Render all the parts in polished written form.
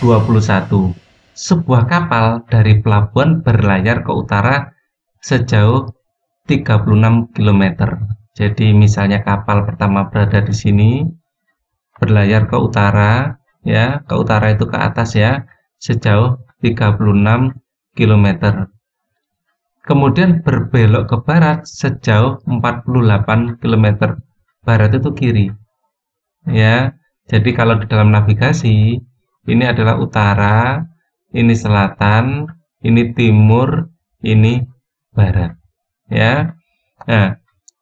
21. Sebuah kapal dari pelabuhan berlayar ke utara sejauh 36 km. Jadi misalnya kapal pertama berada di sini, berlayar ke utara, ya, ke utara itu ke atas ya, sejauh 36 km. Kemudian berbelok ke barat sejauh 48 km. Barat itu kiri. Ya. Jadi kalau di dalam navigasi, ini adalah utara, ini selatan, ini timur, ini barat. Ya. Nah,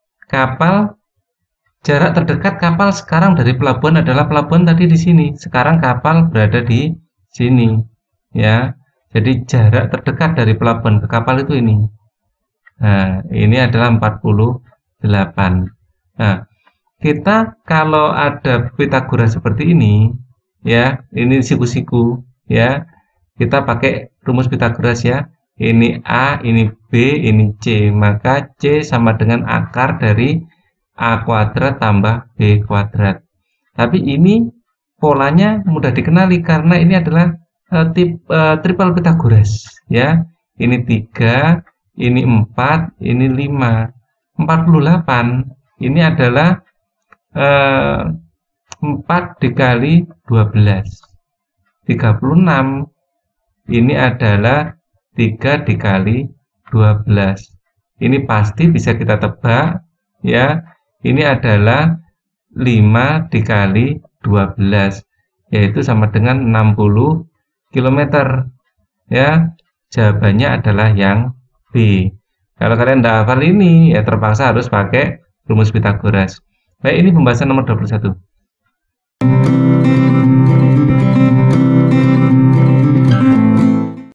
jarak terdekat kapal sekarang dari pelabuhan adalah pelabuhan tadi di sini. Sekarang kapal berada di sini. Ya. Jadi jarak terdekat dari pelabuhan ke kapal itu ini. Nah, ini adalah 48. Nah, kita kalau ada Pythagoras seperti ini, ya, ini siku-siku, ya, kita pakai rumus Pythagoras ya. Ini A, ini B, ini C. Maka C sama dengan akar dari A kuadrat tambah B kuadrat. Tapi ini polanya mudah dikenali karena ini adalah triple Pythagoras, ya. Ini 3, ini 4, ini 5. 48 ini adalah 4 dikali 12. 36 ini adalah 3 dikali 12. Ini pasti bisa kita tebak ya. Ini adalah 5 dikali 12, yaitu sama dengan 60 km. Ya, jawabannya adalah yang B. Kalau kalian tidak hafal ini, ya terpaksa harus pakai rumus Pythagoras. Baik, ini pembahasan nomor 21.